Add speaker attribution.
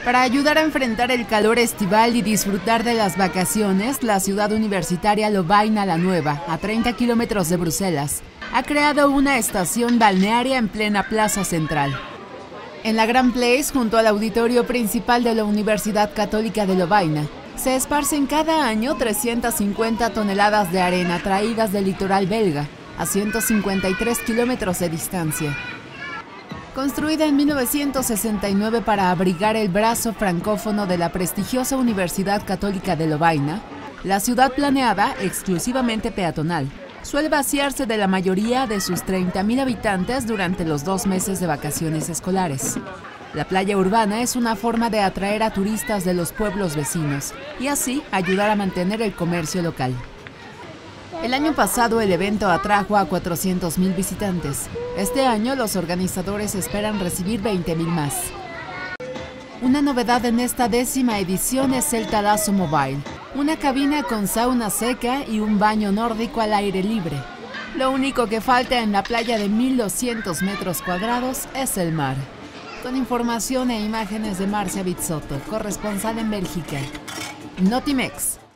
Speaker 1: Para ayudar a enfrentar el calor estival y disfrutar de las vacaciones, la ciudad universitaria Lovaina la Nueva, a 30 kilómetros de Bruselas, ha creado una estación balnearia en plena plaza central. En la Grand Place, junto al auditorio principal de la Universidad Católica de Lovaina, se esparcen cada año 350 toneladas de arena traídas del litoral belga, a 153 kilómetros de distancia. Construida en 1969 para abrigar el brazo francófono de la prestigiosa Universidad Católica de Lovaina, la ciudad planeada, exclusivamente peatonal, suele vaciarse de la mayoría de sus 30.000 habitantes durante los 2 meses de vacaciones escolares. La playa urbana es una forma de atraer a turistas de los pueblos vecinos y así ayudar a mantener el comercio local. El año pasado el evento atrajo a 400.000 visitantes. Este año los organizadores esperan recibir 20.000 más. Una novedad en esta 10ª edición es el Talasso Mobile, una cabina con sauna seca y un baño nórdico al aire libre. Lo único que falta en la playa de 1.200 metros cuadrados es el mar. Con información e imágenes de Marcia Bizzotto, corresponsal en Bélgica. Notimex.